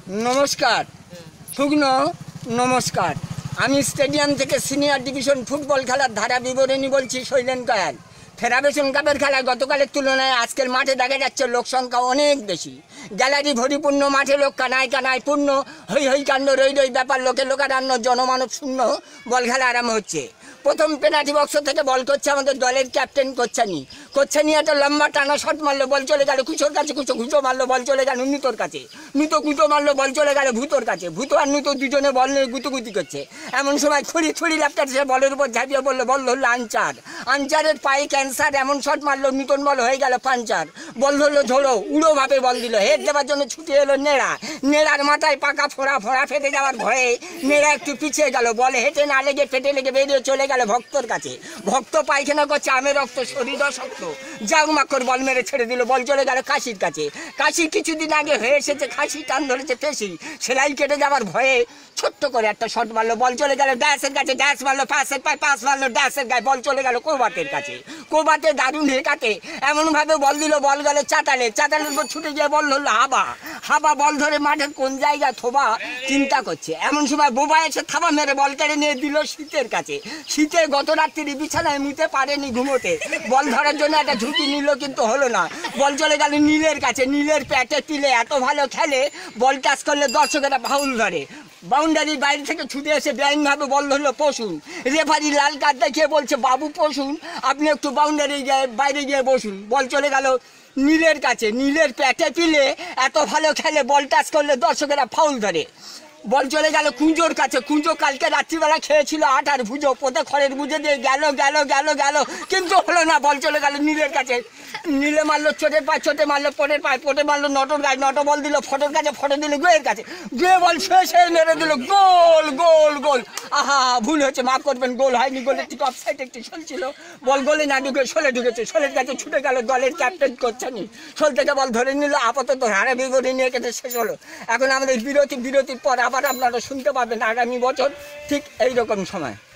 নমস্কার, শুকন নমস্কার। আমি স্টেডিয়াম থেকে সিনিয়র ডিভিশন ফুটবল খেলার ধারা বিবরণী বলছি শৈলেন কয়াল। ফেডারেশন কাপের খেলায় গতকালের তুলনায় আজকের মাঠে দেখা যাচ্ছে লোক সংখ্যা অনেক বেশি। গ্যালারি ভরিপূর্ণ, মাঠে লোক কানায় কানায় পূর্ণ, হই হই কাণ্ড রই রই ব্যাপার, লোকে লোকারণ্য, জনমানব শূন্য বল খেলা আরম্ভ হচ্ছে। প্রথম পেনাল্টি বক্স থেকে বল করছে আমাদের দলের ক্যাপ্টেন কোচ্ছানি একটা লম্বা টানা শট মারলো, বল চলে গেল কুচোর কাছে, কুচো মারলো, বল চলে গেল নুতোর কাছে, কুচো মারলো, বল চলে গেল ভূতোর কাছে, ভূত আর নুতো দুজনে বল নিয়ে গুতুগুতি করছে। এমন সময় ছুরি ল্যাপটার সে বলের উপর ঝাঁপিয়ে বললো, বল ধরলো আনচারের পায়ে ক্যান্সার, এমন শট মারলো নূতন বল হয়ে গেল পাঞ্চার। বল ধরলো ঝোড়ো, উড়োভাবে বল দিল, হেড দেওয়ার জন্য ছুটে এলো নেড়ার মাথায় পাকা ফোড়া ফেটে যাওয়ার ভয়ে নেড়া একটু পিছিয়ে গেল, বল হেঁটে না লেগে ফেটে লেগে বেরিয়ে চলে গেল ভক্তর কাছে। ভক্ত পায়খানা করছে, আমের রক্ত, শরীর অশক্ত, জাগ মাকড় বল মেরে ছেড়ে দিল, বল চলে গেল কাশির কাছে। কাশি কিছুদিন আগে হয়ে এসেছে, খাসি টান ধরেছে পেশি, সেলাই কেটে যাওয়ার ভয়ে ছোট্ট করে একটা শট মারলো, বল চলে গেল ড্যাশের কাছে, ড্যাশ মারলো পাশের পায়ে, পাস মারলো ড্যাশের গায়ে, বল চলে গেল কোবাতের কাছে। কোবাতে দারুণ হেকাতে এমনভাবে বল দিল, বল গেল চাতালের উপর ছুটে গিয়ে বল ধরলো হাবা বল ধরে মাঠের কোন জায়গায় থোবা চিন্তা করছে। এমন সময় বোবা এসে থাবা মেরে বল কেড়ে নিয়ে দিল শীতের কাছে। শীতে গত রাত্রি বিছানায় মুতে পারেনি ঘুমোতে, বল ধরার জন্য একটা ঝুঁকি নিল কিন্তু হলো না, বল চলে গেল নীলের কাছে। নীলের প্যাটে পিলে এত ভালো খেলে, বল টাচ করলে দর্শকেরা ফাউল ধরে। বাউন্ডারির বাইরে থেকে ছুটে এসে বেআইনভাবে বল ধরলো পশুন। রেফারি লাল কার্ড দেখিয়ে বলছে, বাবু পশুন, আপনি একটু বাউন্ডারি বাইরে গিয়ে বসুন। বল চলে গেল নীলের কাছে। নীলের প্যাটে পিলে এত ভালো খেলে, বল টাচ করলে দর্শকেরা ফাউল ধরে। বল চলে গেল কুঁজোর কাছে। কুঁজো কালকে রাত্রিবেলা খেয়েছিল আটার ভুজো, পোতে খড়ের বুঝে দিয়ে গেল কিন্তু হলো না, বল চলে গেল নীলের কাছে। নীলে মারলো চোটের মারলো পটের পায়ে, পোটে মারলো নটর গায়ে, নট বল দিল ফটোর কাছে, ফটো দিল গুয়ের কাছে, গুয়ে বল শেষে মেরে দিল গোল। আহা, ভুল হয়েছে, মাফ করবেন, গোল হয়নি, গোলের ঠিক অফসাইড একটি চলছিল, বল গোলে না ঢুকে শোলে ঢুকেছে। শোলের কাছে ছুটে গেল দলের ক্যাপ্টেন কোচ্ছানি, শোল থেকে বল ধরে নিল। আপাতত হারা বিবরণী নিয়ে কেটে শেষ হলো। এখন আমাদের বিরতির পর আবার আপনারা শুনতে পাবেন আগামী বছর ঠিক এইরকম সময়।